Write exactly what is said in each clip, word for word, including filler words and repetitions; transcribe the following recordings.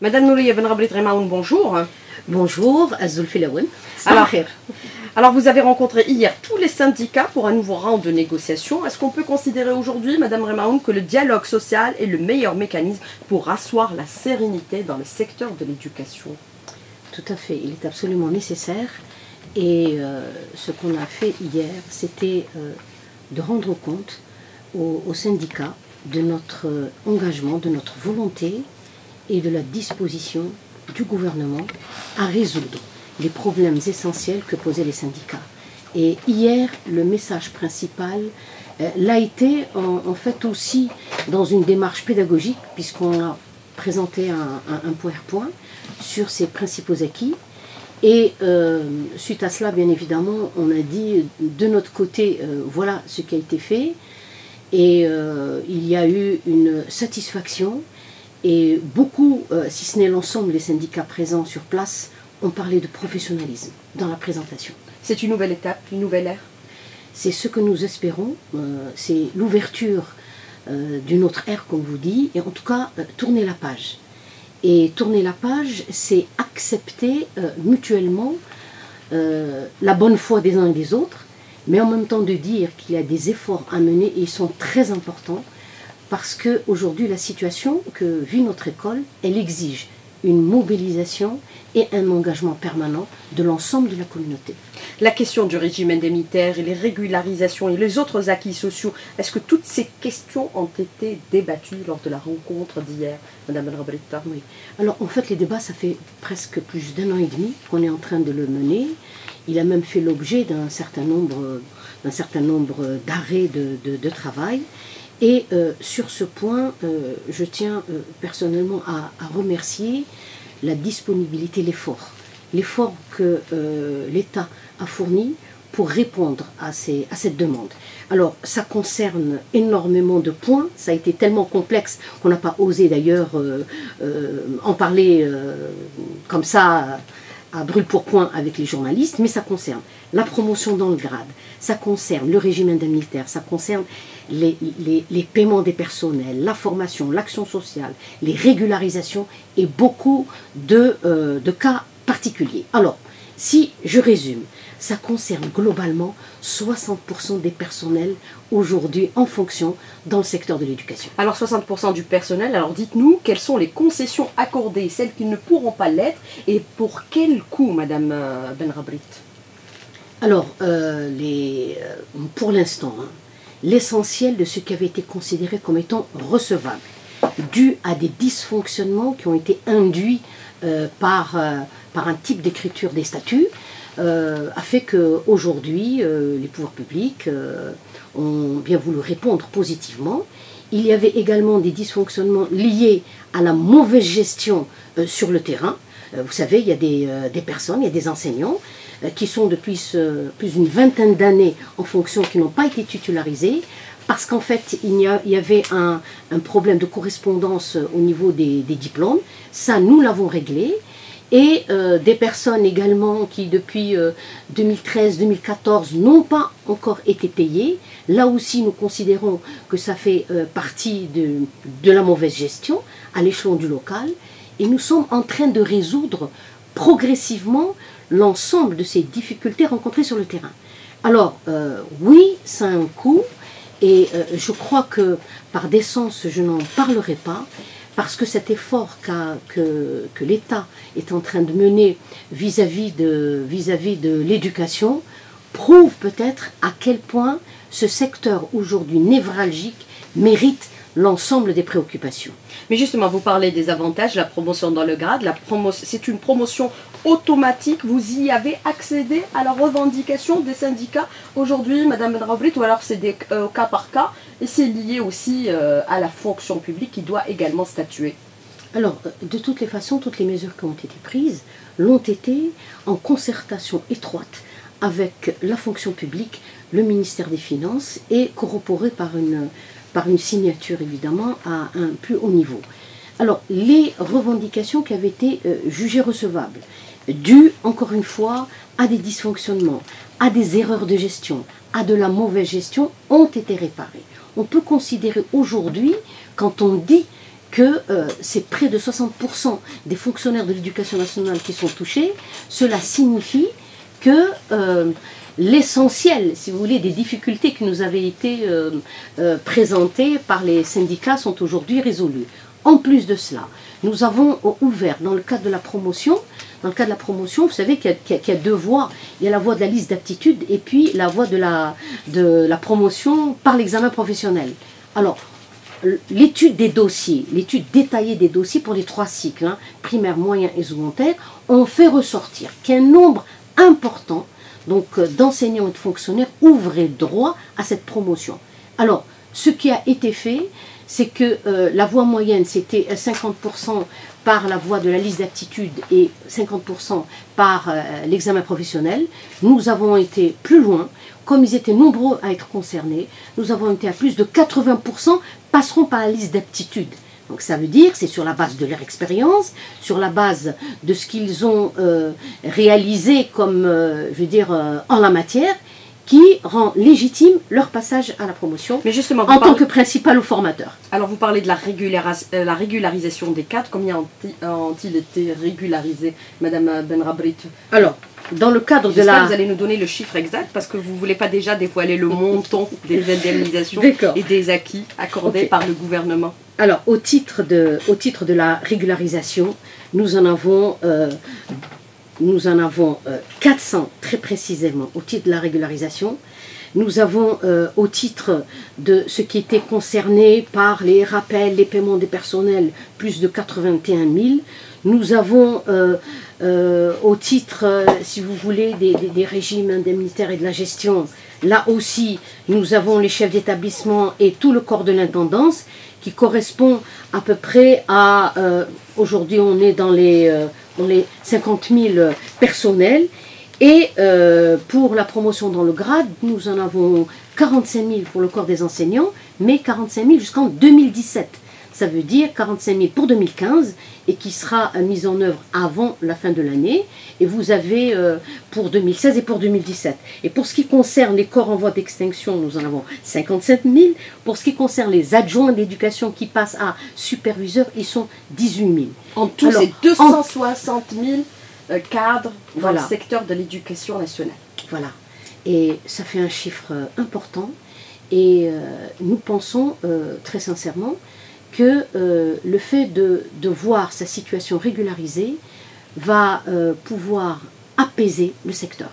Madame Nouria Ben Rabrit Remaoun, bonjour. Bonjour, Azoul Filaouen. Alors, alors, vous avez rencontré hier tous les syndicats pour un nouveau round de négociation. Est-ce qu'on peut considérer aujourd'hui, Madame Remaoun, que le dialogue social est le meilleur mécanisme pour asseoir la sérénité dans le secteur de l'éducation? Tout à fait, il est absolument nécessaire. Et euh, ce qu'on a fait hier, c'était euh, de rendre compte aux, aux syndicats de notre euh, engagement, de notre volonté et de la disposition du gouvernement à résoudre les problèmes essentiels que posaient les syndicats. Et hier, le message principal euh, l'a été en, en fait aussi dans une démarche pédagogique, puisqu'on a présenté un, un, un PowerPoint sur ses principaux acquis. Et euh, suite à cela, bien évidemment, on a dit de notre côté, euh, voilà ce qui a été fait. Et euh, il y a eu une satisfaction. Et beaucoup, euh, si ce n'est l'ensemble des syndicats présents sur place, ont parlé de professionnalisme dans la présentation. C'est une nouvelle étape, une nouvelle ère? C'est ce que nous espérons. Euh, c'est l'ouverture euh, d'une autre ère, comme vous dites. Et en tout cas, euh, tourner la page. Et tourner la page, c'est accepter euh, mutuellement euh, la bonne foi des uns et des autres, mais en même temps de dire qu'il y a des efforts à mener et ils sont très importants parce qu'aujourd'hui, la situation que vit notre école, elle exige une mobilisation et un engagement permanent de l'ensemble de la communauté. La question du régime indemnitaire et les régularisations et les autres acquis sociaux, est-ce que toutes ces questions ont été débattues lors de la rencontre d'hier, Madame El Rabrita? Oui. Alors en fait, les débats, ça fait presque plus d'un an et demi qu'on est en train de le mener. Il a même fait l'objet d'un certain nombre, d'un certain nombre d'arrêts de, de, de travail. Et euh, sur ce point, euh, je tiens euh, personnellement à, à remercier la disponibilité, l'effort. L'effort que euh, l'État a fourni pour répondre à, ces, à cette demande. Alors, ça concerne énormément de points. Ça a été tellement complexe qu'on n'a pas osé d'ailleurs euh, euh, en parler euh, comme ça à brûle-pourpoint avec les journalistes, mais ça concerne la promotion dans le grade, ça concerne le régime indemnitaire, ça concerne les, les, les paiements des personnels, la formation, l'action sociale, les régularisations et beaucoup de, euh, de cas particuliers. Alors, si je résume, ça concerne globalement soixante pour cent des personnels aujourd'hui en fonction dans le secteur de l'éducation. Alors soixante pour cent du personnel, alors dites-nous quelles sont les concessions accordées, celles qui ne pourront pas l'être, et pour quel coût, Madame Ben Rabrit? Alors, euh, les, euh, pour l'instant, hein, l'essentiel de ce qui avait été considéré comme étant recevable, dû à des dysfonctionnements qui ont été induits euh, par, euh, par un type d'écriture des statuts, Euh, a fait qu'aujourd'hui, euh, les pouvoirs publics euh, ont bien voulu répondre positivement. Il y avait également des dysfonctionnements liés à la mauvaise gestion euh, sur le terrain. Euh, vous savez, il y a des, euh, des personnes, il y a des enseignants euh, qui sont depuis euh, plus d'une vingtaine d'années en fonction, qui n'ont pas été titularisés, parce qu'en fait, il y, a, il y avait un, un problème de correspondance au niveau des, des diplômes. Ça, nous l'avons réglé. Et euh, des personnes également qui, depuis euh, deux mille treize deux mille quatorze, n'ont pas encore été payées. Là aussi, nous considérons que ça fait euh, partie de, de la mauvaise gestion à l'échelon du local. Et nous sommes en train de résoudre progressivement l'ensemble de ces difficultés rencontrées sur le terrain. Alors, euh, oui, ça a un coût. Et euh, je crois que, par décence, je n'en parlerai pas. Parce que cet effort qu'a, que, que l'État est en train de mener vis-à-vis de, vis-à-vis de l'éducation prouve peut-être à quel point ce secteur aujourd'hui névralgique mérite l'ensemble des préoccupations. Mais justement, vous parlez des avantages, la promotion dans le grade, la promo- c'est une promotion automatique. Vous y avez accédé à la revendication des syndicats aujourd'hui, Madame Ben Rabrit, ou alors c'est des euh, cas par cas, et c'est lié aussi euh, à la fonction publique qui doit également statuer? Alors, de toutes les façons, toutes les mesures qui ont été prises l'ont été en concertation étroite avec la fonction publique, le ministère des Finances, et corroborée par une, par une signature évidemment à un plus haut niveau. Alors, les revendications qui avaient été euh, jugées recevables, dues encore une fois à des dysfonctionnements, à des erreurs de gestion, à de la mauvaise gestion, ont été réparées. On peut considérer aujourd'hui, quand on dit que euh, c'est près de soixante pour cent des fonctionnaires de l'éducation nationale qui sont touchés. Cela signifie que euh, l'essentiel, si vous voulez, des difficultés qui nous avaient été euh, euh, présentées par les syndicats sont aujourd'hui résolues. En plus de cela, nous avons ouvert dans le cadre de la promotion, dans le cadre de la promotion, vous savez qu'il y, qu y, qu y a deux voies. Il y a la voie de la liste d'aptitude et puis la voie de la, de la promotion par l'examen professionnel. Alors, l'étude des dossiers, l'étude détaillée des dossiers pour les trois cycles, hein, primaire, moyen et secondaire, on fait ressortir qu'un nombre important donc d'enseignants et de fonctionnaires ouvraient droit à cette promotion. Alors, ce qui a été fait, c'est que euh, la voie moyenne, c'était cinquante pour cent par la voie de la liste d'aptitude et cinquante pour cent par euh, l'examen professionnel. Nous avons été plus loin. Comme ils étaient nombreux à être concernés, nous avons été à plus de quatre-vingts pour cent passeront par la liste d'aptitude. Donc ça veut dire que c'est sur la base de leur expérience, sur la base de ce qu'ils ont euh, réalisé comme, euh, je veux dire, euh, en la matière, qui rend légitime leur passage à la promotion. Mais justement, en parlez... tant que principal ou formateur. Alors vous parlez de la, régularis euh, la régularisation des cadres. Combien ont-ils été régularisés, Madame Benrabrit? Alors, dans le cadre de la... vous allez nous donner le chiffre exact, parce que vous ne voulez pas déjà dévoiler le montant des indemnisations et des acquis accordés okay. par le gouvernement. Alors, au titre de, au titre de la régularisation, nous en avons... Euh, Nous en avons euh, quatre cents très précisément au titre de la régularisation. Nous avons euh, au titre de ce qui était concerné par les rappels, les paiements des personnels, plus de quatre-vingt-et-un mille. Nous avons euh, euh, au titre, euh, si vous voulez, des, des, des régimes indemnitaires et de la gestion. Là aussi, nous avons les chefs d'établissement et tout le corps de l'intendance qui correspond à peu près à, euh, aujourd'hui on est dans les, euh, dans les cinquante mille personnels, et euh, pour la promotion dans le grade, nous en avons quarante-cinq mille pour le corps des enseignants, mais quarante-cinq mille jusqu'en deux mille dix-sept. Ça veut dire quarante-cinq mille pour deux mille quinze et qui sera mise en œuvre avant la fin de l'année. Et vous avez euh, pour deux mille seize et pour deux mille dix-sept. Et pour ce qui concerne les corps en voie d'extinction, nous en avons cinquante-sept mille. Pour ce qui concerne les adjoints d'éducation qui passent à superviseurs, ils sont dix-huit mille. En tout, c'est deux cent soixante mille euh, cadres dans voilà. le secteur de l'éducation nationale. Voilà. Et ça fait un chiffre euh, important. Et euh, nous pensons euh, très sincèrement que euh, le fait de, de voir sa situation régularisée va euh, pouvoir apaiser le secteur.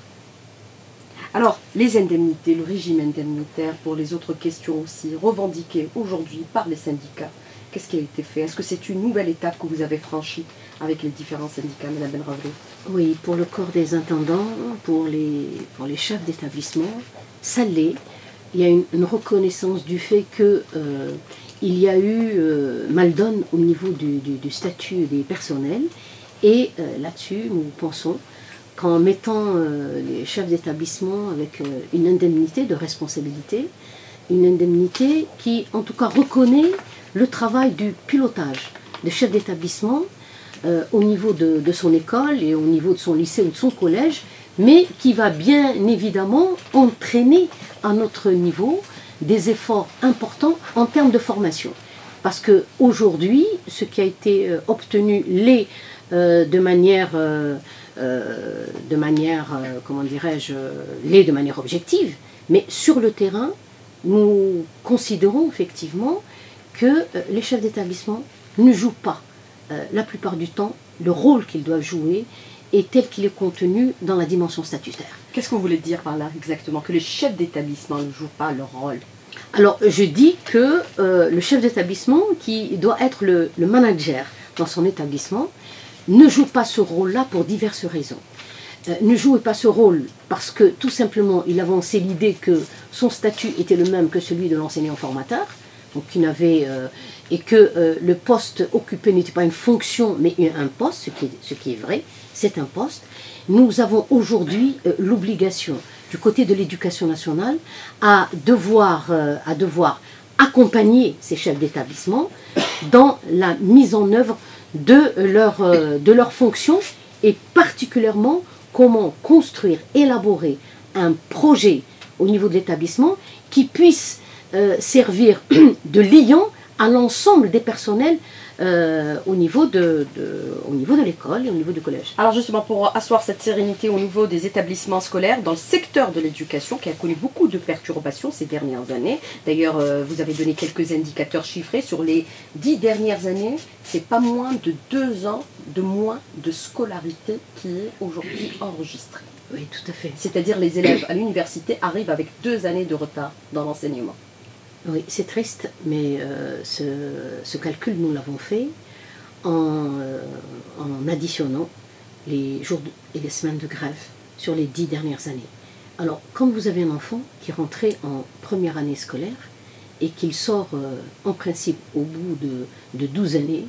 Alors, les indemnités, le régime indemnitaire, pour les autres questions aussi, revendiquées aujourd'hui par les syndicats, qu'est-ce qui a été fait? Est-ce que c'est une nouvelle étape que vous avez franchie avec les différents syndicats, Mme Benrabrit? Oui, pour le corps des intendants, pour les, pour les chefs d'établissement, ça l'est. Il y a une, une reconnaissance du fait que euh, il y a eu euh, mal-donne au niveau du, du, du statut des personnels, et euh, là-dessus, nous pensons qu'en mettant euh, les chefs d'établissement avec euh, une indemnité de responsabilité, une indemnité qui, en tout cas, reconnaît le travail du pilotage de chef d'établissement euh, au niveau de, de son école et au niveau de son lycée ou de son collège, mais qui va bien évidemment entraîner à notre niveau des efforts importants en termes de formation. Parce qu'aujourd'hui, ce qui a été euh, obtenu l'est euh, de manière, euh, euh, de manière euh, comment dirais-je, l'est de manière objective, mais sur le terrain, nous considérons effectivement que euh, les chefs d'établissement ne jouent pas, euh, la plupart du temps, le rôle qu'ils doivent jouer et tel qu'il est contenu dans la dimension statutaire. Qu'est-ce que vous voulez dire par là exactement? Que les chefs d'établissement ne jouent pas leur rôle? Alors, je dis que euh, le chef d'établissement, qui doit être le, le manager dans son établissement, ne joue pas ce rôle-là pour diverses raisons. Euh, ne joue pas ce rôle parce que, tout simplement, il avançait l'idée que son statut était le même que celui de l'enseignant-formateur, donc il n'avait... Euh, et que euh, le poste occupé n'était pas une fonction, mais un poste, ce qui est, ce qui est vrai, c'est un poste. Nous avons aujourd'hui euh, l'obligation, du côté de l'éducation nationale, à devoir, euh, à devoir accompagner ces chefs d'établissement dans la mise en œuvre de leur, euh, de leurs fonctions, et particulièrement comment construire, élaborer un projet au niveau de l'établissement qui puisse euh, servir de liant à l'ensemble des personnels euh, au niveau de, de, au niveau de l'école et au niveau du collège. Alors justement, pour asseoir cette sérénité au niveau des établissements scolaires, dans le secteur de l'éducation, qui a connu beaucoup de perturbations ces dernières années, d'ailleurs euh, vous avez donné quelques indicateurs chiffrés, sur les dix dernières années, c'est pas moins de deux ans de moins de scolarité qui est aujourd'hui enregistrée. Oui, tout à fait. C'est-à-dire les élèves à l'université arrivent avec deux années de retard dans l'enseignement. Oui, c'est triste, mais euh, ce, ce calcul, nous l'avons fait en, euh, en additionnant les jours et les semaines de grève sur les dix dernières années. Alors, quand vous avez un enfant qui rentrait en première année scolaire et qu'il sort euh, en principe au bout de, de douze années,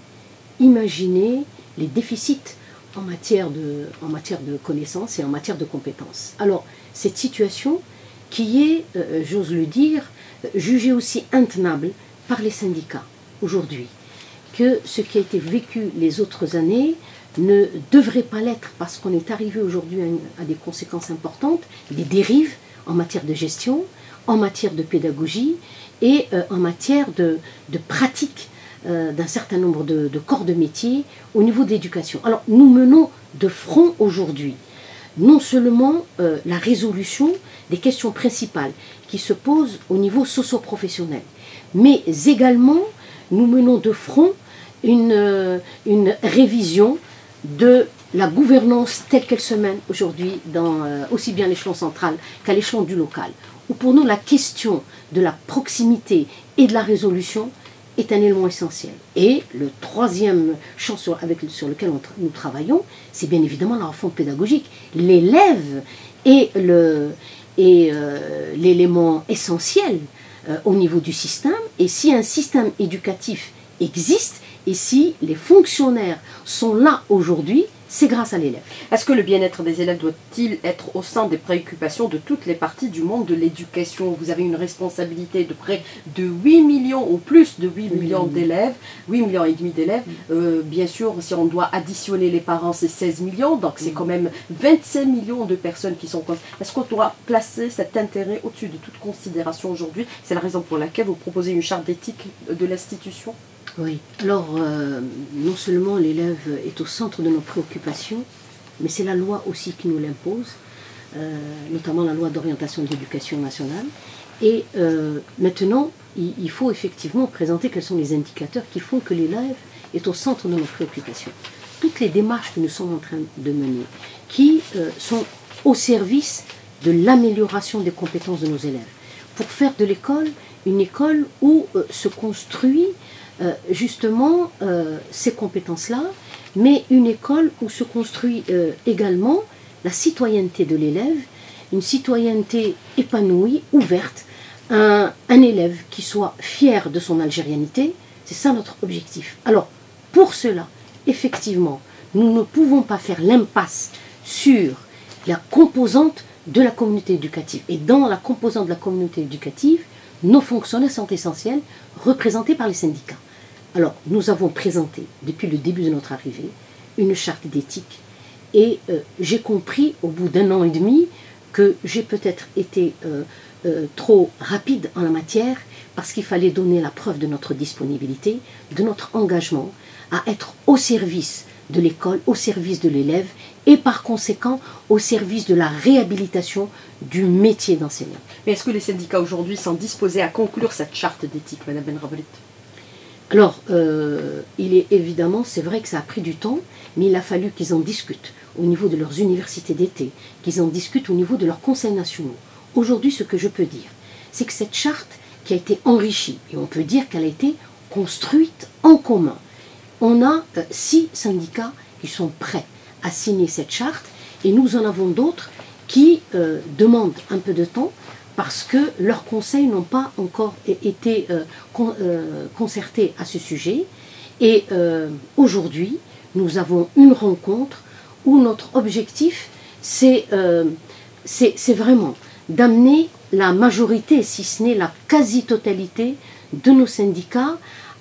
imaginez les déficits en matière, de, en matière de connaissances et en matière de compétences. Alors, cette situation qui est, euh, j'ose le dire, jugée aussi intenable par les syndicats aujourd'hui, que ce qui a été vécu les autres années ne devrait pas l'être parce qu'on est arrivé aujourd'hui à, à des conséquences importantes, des dérives en matière de gestion, en matière de pédagogie et euh, en matière de, de pratique euh, d'un certain nombre de, de corps de métier au niveau de l'éducation. Alors nous menons de front aujourd'hui non seulement euh, la résolution des questions principales qui se posent au niveau socio-professionnel, mais également nous menons de front une, euh, une révision de la gouvernance telle qu'elle se mène aujourd'hui dans euh, aussi bien l'échelon central qu'à l'échelon du local, où pour nous la question de la proximité et de la résolution est un élément essentiel. Et le troisième champ sur, avec, sur lequel on tra nous travaillons, c'est bien évidemment la refonte pédagogique. L'élève est le, est, euh, l'élément essentiel euh, au niveau du système, et si un système éducatif existe, et si les fonctionnaires sont là aujourd'hui, c'est grâce à l'élève. Est-ce que le bien-être des élèves doit-il être au centre des préoccupations de toutes les parties du monde de l'éducation? Vous avez une responsabilité de près de huit millions ou plus de huit millions d'élèves, huit millions et demi d'élèves. Euh, bien sûr, si on doit additionner les parents, c'est seize millions, donc c'est quand même vingt-cinq millions de personnes qui sont concernées. Est-ce qu'on doit placer cet intérêt au-dessus de toute considération aujourd'hui? C'est la raison pour laquelle vous proposez une charte d'éthique de l'institution? Oui, alors euh, non seulement l'élève est au centre de nos préoccupations, mais c'est la loi aussi qui nous l'impose, euh, notamment la loi d'orientation de l'éducation nationale. Et euh, maintenant, il, il faut effectivement présenter quels sont les indicateurs qui font que l'élève est au centre de nos préoccupations. Toutes les démarches que nous sommes en train de mener, qui euh, sont au service de l'amélioration des compétences de nos élèves, pour faire de l'école une école où euh, se construit Euh, justement euh, ces compétences-là, mais une école où se construit euh, également la citoyenneté de l'élève, une citoyenneté épanouie, ouverte, un, un élève qui soit fier de son algérianité, c'est ça notre objectif. Alors, pour cela, effectivement, nous ne pouvons pas faire l'impasse sur la composante de la communauté éducative. Et dans la composante de la communauté éducative, nos fonctionnaires sont essentiels, représentés par les syndicats. Alors, nous avons présenté, depuis le début de notre arrivée, une charte d'éthique. Et euh, j'ai compris, au bout d'un an et demi, que j'ai peut-être été euh, euh, trop rapide en la matière, parce qu'il fallait donner la preuve de notre disponibilité, de notre engagement à être au service de l'école, au service de l'élève, et par conséquent, au service de la réhabilitation du métier d'enseignant. Mais est-ce que les syndicats aujourd'hui sont disposés à conclure cette charte d'éthique, Madame Benrablit? Alors, euh, il est évidemment, c'est vrai que ça a pris du temps, mais il a fallu qu'ils en discutent au niveau de leurs universités d'été, qu'ils en discutent au niveau de leurs conseils nationaux. Aujourd'hui, ce que je peux dire, c'est que cette charte qui a été enrichie, et on peut dire qu'elle a été construite en commun, on a euh, six syndicats qui sont prêts à signer cette charte, et nous en avons d'autres qui euh, demandent un peu de temps, parce que leurs conseils n'ont pas encore été euh, con, euh, concertés à ce sujet. Et euh, aujourd'hui, nous avons une rencontre où notre objectif, c'est euh, vraiment d'amener la majorité, si ce n'est la quasi-totalité de nos syndicats,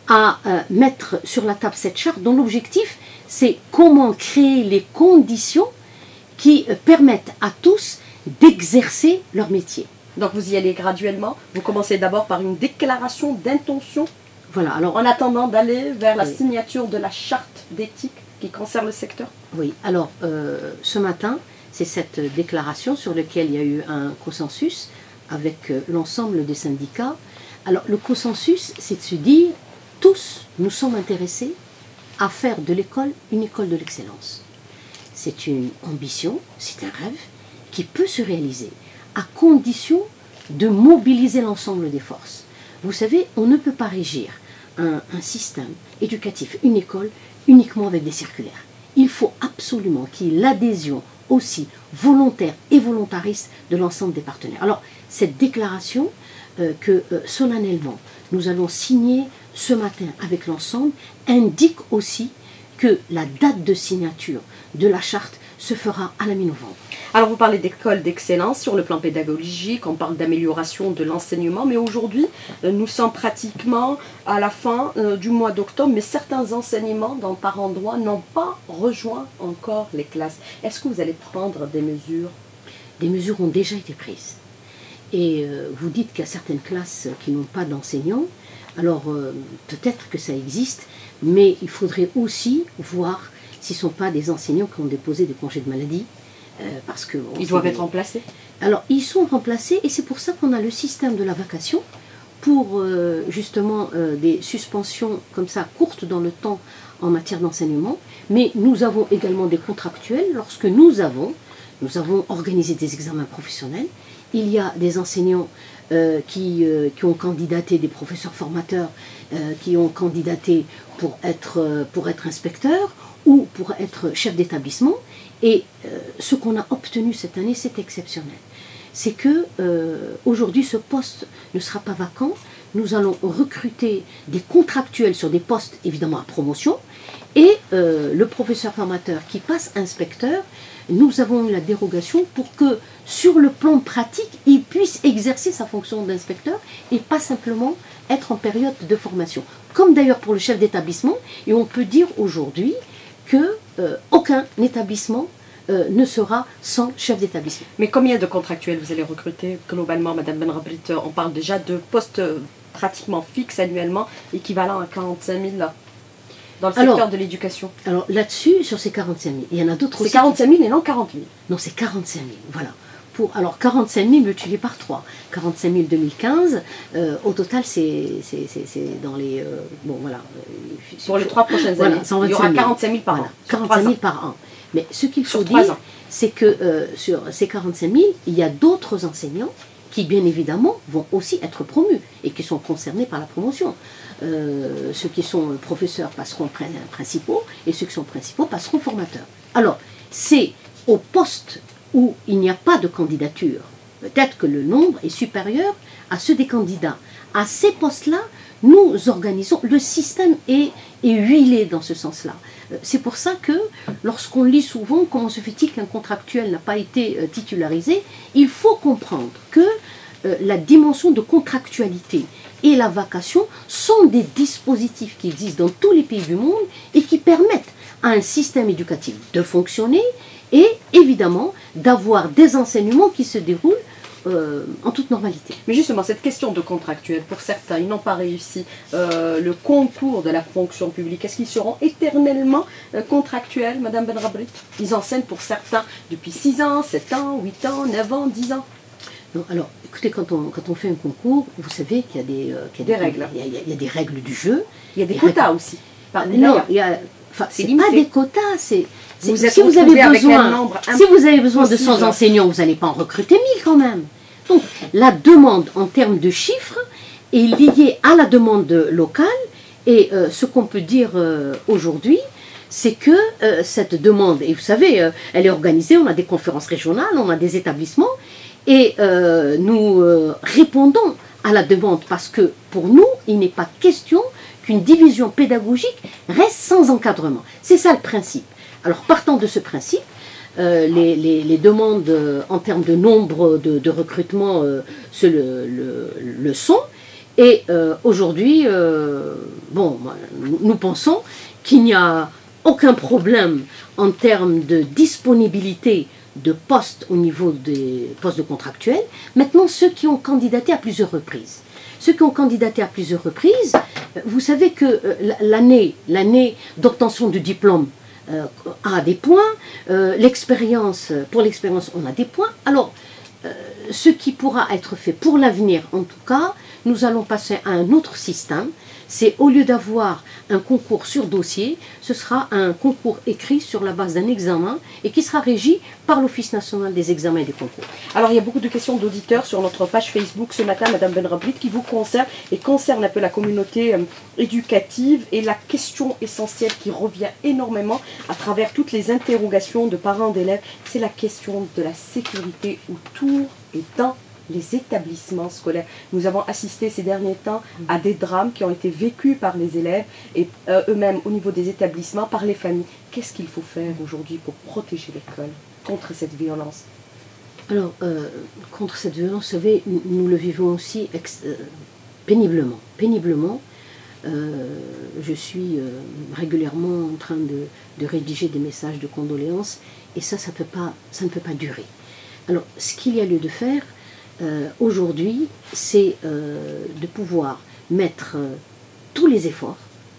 à euh, mettre sur la table cette charte, dont l'objectif, c'est comment créer les conditions qui euh, permettent à tous d'exercer leur métier. Donc vous y allez graduellement, vous commencez d'abord par une déclaration d'intention Voilà, alors, en attendant d'aller vers la oui. signature de la charte d'éthique qui concerne le secteur? Oui, alors euh, ce matin, c'est cette déclaration sur laquelle il y a eu un consensus avec euh, l'ensemble des syndicats. Alors le consensus, c'est de se dire, tous nous sommes intéressés à faire de l'école une école de l'excellence. C'est une ambition, c'est un rêve qui peut se réaliser à condition de mobiliser l'ensemble des forces. Vous savez, on ne peut pas régir un, un système éducatif, une école, uniquement avec des circulaires. Il faut absolument qu'il y ait l'adhésion aussi volontaire et volontariste de l'ensemble des partenaires. Alors, cette déclaration euh, que euh, solennellement nous allons signer ce matin avec l'ensemble indique aussi que la date de signature de la charte se fera à la mi-novembre. Alors vous parlez d'école d'excellence sur le plan pédagogique, on parle d'amélioration de l'enseignement, mais aujourd'hui euh, nous sommes pratiquement à la fin euh, du mois d'octobre, mais certains enseignements dans par endroits n'ont pas rejoint encore les classes. Est-ce que vous allez prendre des mesures? Des mesures ont déjà été prises. Et euh, vous dites qu'il y a certaines classes qui n'ont pas d'enseignants. Alors euh, peut-être que ça existe, mais il faudrait aussi voir si ce ne sont pas des enseignants qui ont déposé des congés de maladie. Euh, parce que, bon, ils doivent des... être remplacés. Alors ils sont remplacés et c'est pour ça qu'on a le système de la vacation pour euh, justement euh, des suspensions comme ça courtes dans le temps en matière d'enseignement. Mais nous avons également des contractuels lorsque nous avons, nous avons organisé des examens professionnels. Il y a des enseignants euh, qui, euh, qui ont candidaté, des professeurs formateurs euh, qui ont candidaté pour être, euh, pour être inspecteurs ou pour être chef d'établissement. Et euh, ce qu'on a obtenu cette année, c'est exceptionnel. C'est que euh, aujourd'hui, ce poste ne sera pas vacant. Nous allons recruter des contractuels sur des postes évidemment à promotion. Et euh, le professeur formateur qui passe inspecteur, nous avons eu la dérogation pour que sur le plan pratique, il puisse exercer sa fonction d'inspecteur et pas simplement être en période de formation. Comme d'ailleurs pour le chef d'établissement, et on peut dire aujourd'hui que euh, aucun établissement euh, ne sera sans chef d'établissement. Mais combien de contractuels vous allez recruter globalement, Madame Benrabrit? On parle déjà de postes pratiquement fixes annuellement, équivalent à quarante-cinq mille là, dans le secteur alors, de l'éducation. Alors là-dessus, sur ces quarante-cinq mille, il y en a d'autres aussi. C'est quarante-cinq mille et non quarante mille. Non, c'est quarante-cinq mille, voilà. Pour, alors quarante-cinq mille multiplié par trois. quarante-cinq mille deux mille quinze, euh, au total c'est dans les... Euh, bon voilà. Euh, Pour les trois prochaines voilà, années, il y aura quarante-cinq mille par voilà, an. quarante-cinq mille par an. Mais ce qu'il faut dire, c'est que euh, sur ces quarante-cinq mille, il y a d'autres enseignants qui bien évidemment vont aussi être promus et qui sont concernés par la promotion. Euh, ceux qui sont professeurs passeront principaux et ceux qui sont principaux passeront formateurs. Alors, c'est au poste où il n'y a pas de candidature, peut-être que le nombre est supérieur à ceux des candidats. À ces postes-là, nous organisons, le système est, est huilé dans ce sens-là. C'est pour ça que lorsqu'on lit souvent comment se fait-il qu'un contractuel n'a pas été euh, titularisé, il faut comprendre que euh, la dimension de contractualité et la vacation sont des dispositifs qui existent dans tous les pays du monde et qui permettent à un système éducatif de fonctionner et évidemment d'avoir des enseignements qui se déroulent euh, en toute normalité. Mais justement, cette question de contractuel, pour certains, ils n'ont pas réussi euh, le concours de la fonction publique. Est-ce qu'ils seront éternellement euh, contractuels, Madame Benrabrit? Ils enseignent pour certains depuis six ans, sept ans, huit ans, neuf ans, dix ans. Non, alors, écoutez, quand on, quand on fait un concours, vous savez qu'il y a des, euh, qu'il y a des, des règles. Il y, a, il y a des règles du jeu. Il y a des quotas règles. aussi. Par, non, il y a... Enfin, c'est pas des quotas, c'est... Vous si, vous avez besoin, si vous avez besoin de cent enseignants, vous n'allez pas en recruter mille quand même. Donc, la demande en termes de chiffres est liée à la demande locale et euh, ce qu'on peut dire euh, aujourd'hui, c'est que euh, cette demande, et vous savez, euh, elle est organisée, on a des conférences régionales, on a des établissements et euh, nous euh, répondons à la demande parce que pour nous, il n'est pas question qu'une division pédagogique reste sans encadrement. C'est ça le principe. Alors, partant de ce principe, euh, les, les, les demandes euh, en termes de nombre de, de recrutement euh, se le, le, le sont. Et euh, aujourd'hui, euh, bon, nous pensons qu'il n'y a aucun problème en termes de disponibilité de postes au niveau des postes de contractuels. Maintenant, ceux qui ont candidaté à plusieurs reprises, ceux qui ont candidaté à plusieurs reprises, vous savez que l'année, l'année d'obtention du diplôme euh, a des points, euh, l'expérience, pour l'expérience on a des points. Alors, euh, ce qui pourra être fait pour l'avenir en tout cas, nous allons passer à un autre système. C'est au lieu d'avoir un concours sur dossier, ce sera un concours écrit sur la base d'un examen et qui sera régi par l'Office national des examens et des concours. Alors il y a beaucoup de questions d'auditeurs sur notre page Facebook ce matin, Madame Benrablit, qui vous concerne et concerne un peu la communauté euh, éducative et la question essentielle qui revient énormément à travers toutes les interrogations de parents d'élèves, c'est la question de la sécurité autour et dans les établissements scolaires. Nous avons assisté ces derniers temps à des drames qui ont été vécus par les élèves et euh, eux-mêmes au niveau des établissements, par les familles. Qu'est-ce qu'il faut faire aujourd'hui pour protéger l'école contre cette violence? Alors, euh, contre cette violence, vous savez, nous, nous le vivons aussi ex euh, péniblement. Péniblement, euh, je suis euh, régulièrement en train de, de rédiger des messages de condoléances et ça, ça, peut pas, ça ne peut pas durer. Alors, ce qu'il y a lieu de faire, Euh, aujourd'hui, c'est euh, de pouvoir mettre euh, tous les efforts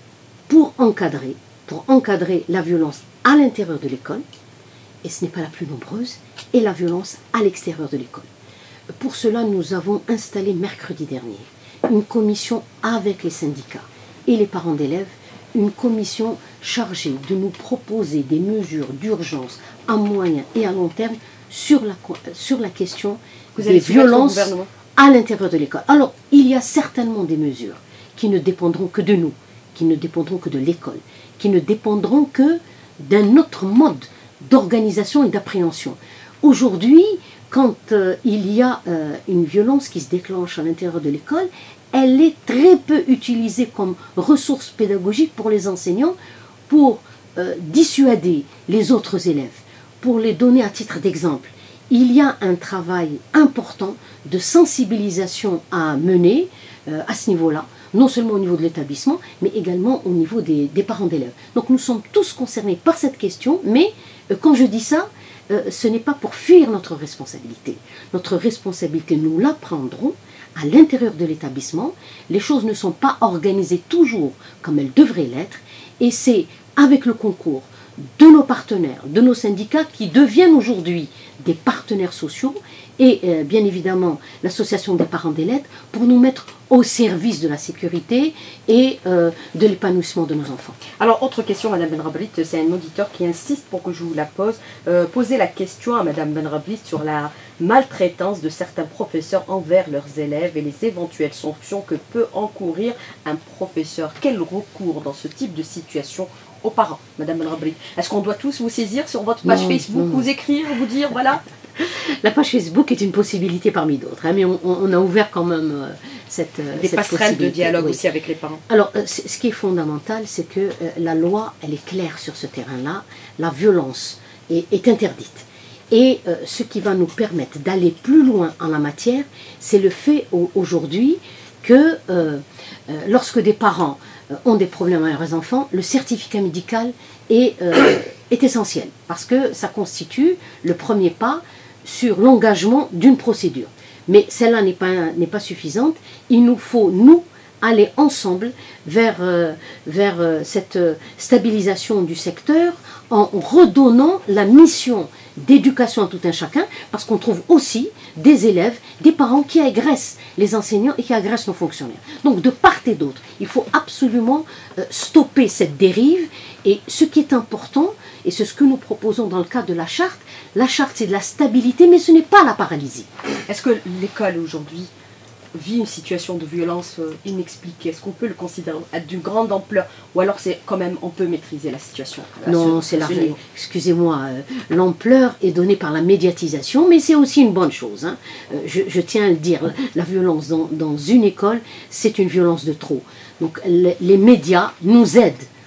pour encadrer, pour encadrer la violence à l'intérieur de l'école, et ce n'est pas la plus nombreuse, et la violence à l'extérieur de l'école. Pour cela, nous avons installé mercredi dernier une commission avec les syndicats et les parents d'élèves, une commission chargée de nous proposer des mesures d'urgence à moyen et à long terme sur la, sur la question Vous des violences à l'intérieur de l'école. Alors, il y a certainement des mesures qui ne dépendront que de nous, qui ne dépendront que de l'école, qui ne dépendront que d'un autre mode d'organisation et d'appréhension. Aujourd'hui, quand euh, il y a euh, une violence qui se déclenche à l'intérieur de l'école, elle est très peu utilisée comme ressource pédagogique pour les enseignants pour euh, dissuader les autres élèves, pour les donner à titre d'exemple. Il y a un travail important de sensibilisation à mener euh, à ce niveau-là, non seulement au niveau de l'établissement, mais également au niveau des, des parents d'élèves. Donc nous sommes tous concernés par cette question, mais euh, quand je dis ça, euh, ce n'est pas pour fuir notre responsabilité. Notre responsabilité, nous la prendrons à l'intérieur de l'établissement. Les choses ne sont pas organisées toujours comme elles devraient l'être, et c'est avec le concours de nos partenaires, de nos syndicats qui deviennent aujourd'hui des partenaires sociaux et euh, bien évidemment l'association des parents d'élèves pour nous mettre au service de la sécurité et euh, de l'épanouissement de nos enfants. Alors, autre question, Madame Benrablit, c'est un auditeur qui insiste pour que je vous la pose. Euh, posez la question à Madame Benrablit sur la maltraitance de certains professeurs envers leurs élèves et les éventuelles sanctions que peut encourir un professeur. Quel recours dans ce type de situation aux parents, Madame Benrablit? Est-ce qu'on doit tous vous saisir sur votre page non, Facebook, non. vous écrire, vous dire, voilà? La page Facebook est une possibilité parmi d'autres, hein, mais on, on a ouvert quand même euh, cette Des cette passerelles de dialogue oui. aussi avec les parents. Alors, euh, ce qui est fondamental, c'est que euh, la loi, elle est claire sur ce terrain-là. La violence est, est interdite. Et euh, ce qui va nous permettre d'aller plus loin en la matière, c'est le fait aujourd'hui que euh, euh, lorsque des parents euh, ont des problèmes avec leurs enfants, le certificat médical est, euh, est essentiel parce que ça constitue le premier pas sur l'engagement d'une procédure. Mais celle-là n'est pas, n'est pas suffisante. Il nous faut, nous, aller ensemble vers, euh, vers euh, cette stabilisation du secteur en redonnant la mission d'éducation à tout un chacun, parce qu'on trouve aussi des élèves, des parents qui agressent les enseignants et qui agressent nos fonctionnaires. Donc de part et d'autre, il faut absolument euh, stopper cette dérive, et ce qui est important, et c'est ce que nous proposons dans le cadre de la charte, la charte c'est de la stabilité, mais ce n'est pas la paralysie. Est-ce que l'école aujourd'hui vit une situation de violence euh, inexpliquée? Est-ce qu'on peut le considérer d'une grande ampleur? Ou alors c'est quand même, on peut maîtriser la situation? Non, c'est la excusez-moi, euh, l'ampleur est donnée par la médiatisation, mais c'est aussi une bonne chose. Hein. Euh, je, je tiens à le dire, la violence dans, dans une école, c'est une violence de trop. Donc les, les médias nous aident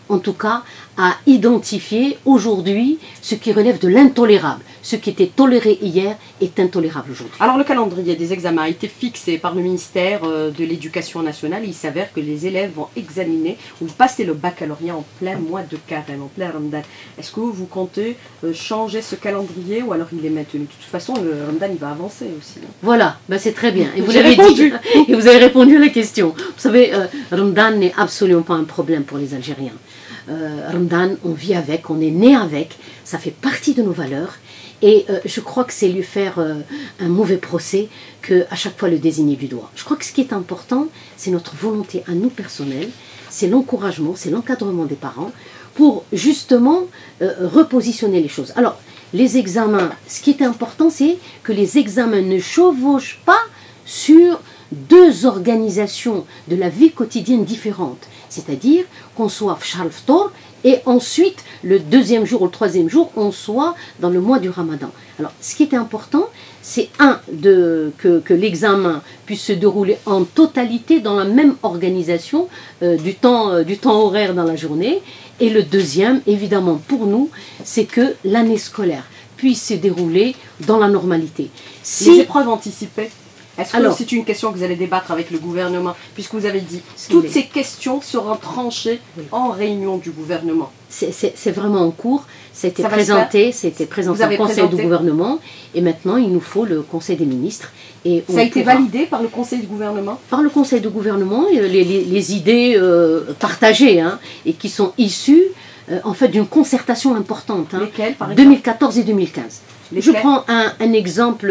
en tout cas, à identifier aujourd'hui ce qui relève de l'intolérable. Ce qui était toléré hier est intolérable aujourd'hui. Alors le calendrier des examens a été fixé par le ministère de l'Éducation nationale. Il s'avère que les élèves vont examiner ou passer le baccalauréat en plein mois de carême, en plein Ramadan. Est-ce que vous comptez changer ce calendrier ou alors il est maintenu? De toute façon, le Ramadan il va avancer aussi. Voilà, ben c'est très bien. Et vous avez répondu. Dit, et vous avez répondu à la question. Vous savez, euh, Ramadan n'est absolument pas un problème pour les Algériens. Euh, Ramadan, on vit avec, on est né avec, ça fait partie de nos valeurs. Et euh, je crois que c'est lui faire euh, un mauvais procès que à chaque fois le désigner du doigt. Je crois que ce qui est important, c'est notre volonté à nous personnelle, c'est l'encouragement, c'est l'encadrement des parents pour justement euh, repositionner les choses. Alors, les examens, ce qui est important, c'est que les examens ne chevauchent pas sur deux organisations de la vie quotidienne différentes. C'est-à-dire qu'on soit Charles Ftor et ensuite, le deuxième jour ou le troisième jour, on soit dans le mois du Ramadan. Alors, ce qui est important, c'est un, de, que, que l'examen puisse se dérouler en totalité dans la même organisation euh, du, temps, euh, du temps horaire dans la journée. Et le deuxième, évidemment, pour nous, c'est que l'année scolaire puisse se dérouler dans la normalité. Si, les épreuves anticipées, est-ce que c'est une question que vous allez débattre avec le gouvernement, puisque vous avez dit toutes ces questions seront tranchées oui. en réunion du gouvernement? C'est vraiment en cours, c'était présenté, c'était présenté au conseil présenté. du gouvernement, et maintenant il nous faut le conseil des ministres. Et ça a été pourra, validé par le conseil du gouvernement? Par le conseil du gouvernement, les, les, les idées euh, partagées, hein, et qui sont issues euh, en fait d'une concertation importante, hein, Lesquelles, par deux mille quatorze et deux mille quinze. Lesquelles? Je prends un, un exemple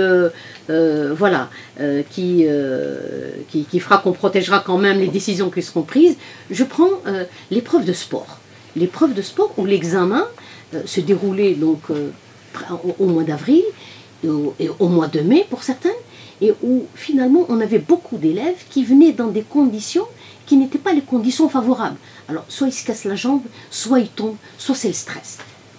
euh, voilà, euh, qui, euh, qui, qui fera qu'on protégera quand même les décisions qui seront prises. Je prends euh, l'épreuve de sport. L'épreuve de sport où l'examen euh, se déroulait donc, euh, au, au mois d'avril et, et au mois de mai pour certains, et où finalement on avait beaucoup d'élèves qui venaient dans des conditions qui n'étaient pas les conditions favorables. Alors soit ils se cassent la jambe, soit ils tombent, soit c'est le stress.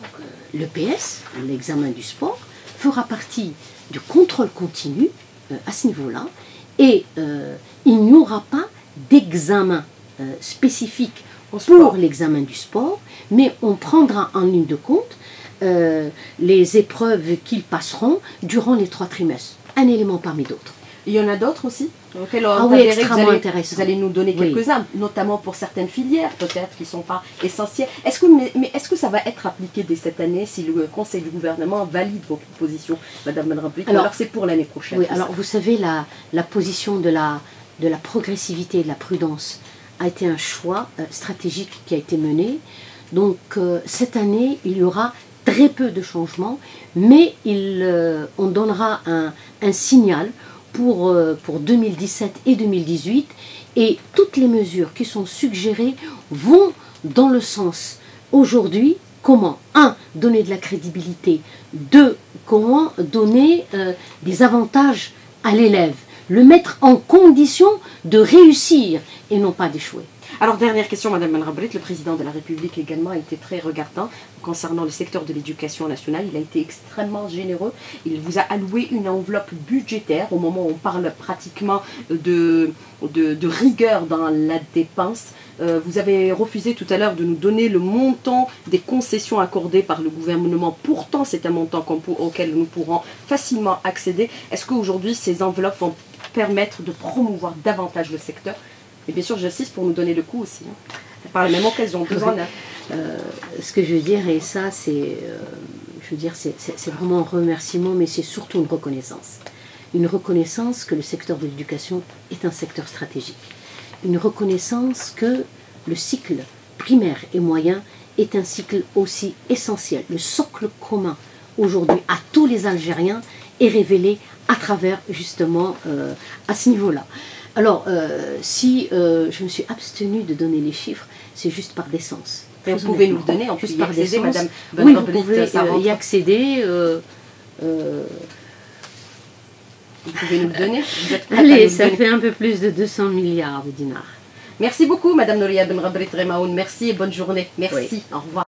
L'E P S, l'examen du sport, fera partie du contrôle continu euh, à ce niveau-là, et euh, il n'y aura pas d'examen euh, spécifique pour l'examen du sport, mais on prendra en ligne de compte euh, les épreuves qu'ils passeront durant les trois trimestres, un élément parmi d'autres. Il y en a d'autres aussi auxquels ah oui, extrêmement vous allez, intéressant. Vous allez nous donner quelques-uns, oui. notamment pour certaines filières, peut-être, qui ne sont pas essentielles. Est-ce que, mais mais est-ce que ça va être appliqué dès cette année si le Conseil du gouvernement valide vos propositions, Madame Benrabri, alors, alors c'est pour l'année prochaine? Oui, alors ça. Vous savez, la, la position de la, de la progressivité et de la prudence a été un choix euh, stratégique qui a été mené. Donc, euh, cette année, il y aura très peu de changements, mais il, euh, on donnera un, un signal Pour, euh, pour deux mille dix-sept et deux mille dix-huit, et toutes les mesures qui sont suggérées vont dans le sens aujourd'hui comment, un, donner de la crédibilité, deux, comment donner euh, des avantages à l'élève, le mettre en condition de réussir et non pas d'échouer. Alors, dernière question, Madame Benrabri, le président de la République également a été très regardant concernant le secteur de l'éducation nationale. Il a été extrêmement généreux. Il vous a alloué une enveloppe budgétaire au moment où on parle pratiquement de, de, de rigueur dans la dépense. Euh, vous avez refusé tout à l'heure de nous donner le montant des concessions accordées par le gouvernement. Pourtant, c'est un montant auquel nous pourrons facilement accéder. Est-ce qu'aujourd'hui, ces enveloppes vont permettre de promouvoir davantage le secteur? Et bien sûr, j'insiste pour nous donner le coup aussi. Hein. Par la même occasion, deux ans. Euh, ce que je veux dire, et ça, c'est, euh, je veux dire, c'est vraiment un remerciement, mais c'est surtout une reconnaissance. Une reconnaissance que le secteur de l'éducation est un secteur stratégique. Une reconnaissance que le cycle primaire et moyen est un cycle aussi essentiel. Le socle commun aujourd'hui à tous les Algériens est révélé à travers justement euh, à ce niveau-là. Alors, euh, si euh, je me suis abstenue de donner les chiffres, c'est juste par décence. Vous pouvez nous le donner, en plus, par accéder, Madame Oui, vous pouvez euh, y accéder. Euh, euh, vous pouvez nous le donner? Vous êtes Allez, ça fait un peu plus de deux cents milliards de dinars. Merci beaucoup, Madame Nouria Benrabri Tremaoun. Merci et bonne journée. Merci. Oui. Au revoir.